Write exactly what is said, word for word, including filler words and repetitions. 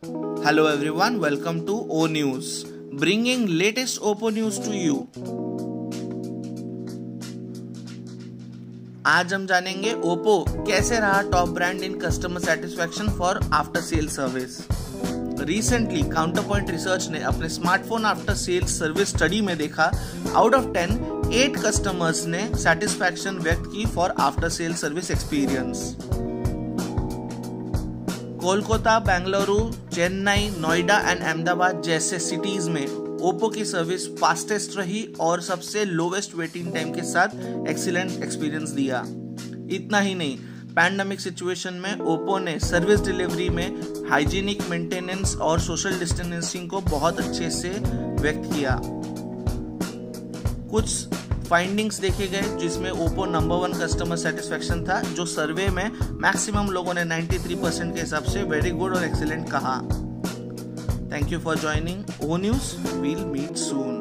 Hello everyone, welcome to O News, bringing latest Oppo news to you. आज हम जानेंगे Oppo कैसे रहा top brand in customer satisfaction for after sale service. Recently Counterpoint Research ने अपने smartphone after sale service study में देखा, out of ten eight customers ने सेटिस्फैक्शन व्यक्त की for after sale service experience. Kolkata, Bengaluru, Chennai, Noida and Ahmedabad जैसे सिटीज में ओप्पो की सर्विस फास्टेस्ट रही और सबसे लोवेस्ट वेटिंग टाइम के साथ एक्सीलेंट एक्सपीरियंस दिया। इतना ही नहीं, पैंडेमिक सिचुएशन में ओप्पो ने सर्विस डिलीवरी में हाइजीनिक मेंटेनेंस और सोशल डिस्टेंसिंग को बहुत अच्छे से व्यक्त किया। कुछ फाइंडिंग्स देखे गए जिसमें Oppo number one customer satisfaction था, जो सर्वे में मैक्सिमम लोगों ने तिरानवे परसेंट के हिसाब से वेरी गुड और एक्सीलेंट कहा। Thank you for joining O news, we'll meet soon.